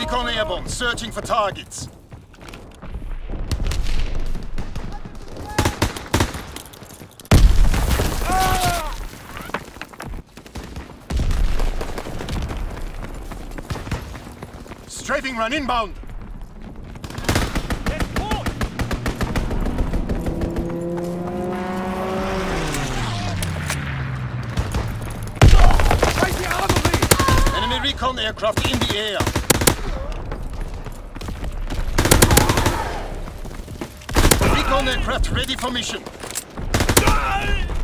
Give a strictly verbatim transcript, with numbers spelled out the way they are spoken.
Recon airborne, searching for targets. Strafing run inbound. Enemy recon aircraft in the air. Recon aircraft ready for mission.